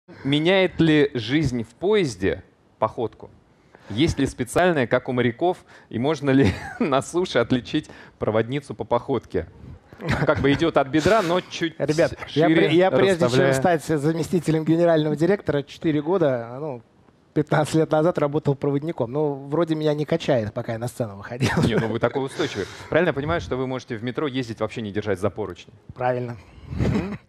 Меняет ли жизнь в поезде походку? Есть ли специальное, как у моряков, и можно ли на суше отличить проводницу по походке? Как бы идет от бедра, но чуть Ребят, шире я прежде чем расставляя. стать заместителем генерального директора, 4 года, 15 лет назад работал проводником. Ну, вроде меня не качает, пока я на сцену выходил. Не, ну вы такой устойчивый. Правильно я понимаю, что вы можете в метро ездить, вообще не держать за поручни? Правильно.